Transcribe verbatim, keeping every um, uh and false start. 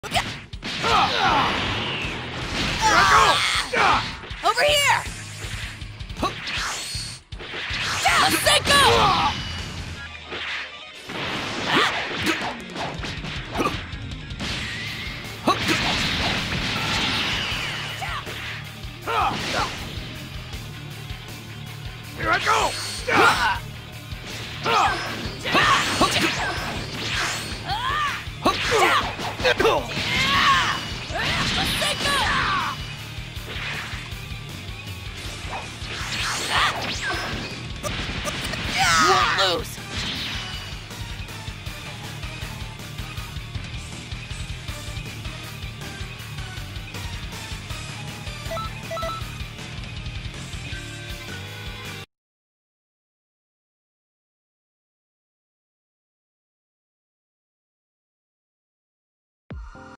Over here! Let's go! Here I go! You won't lose!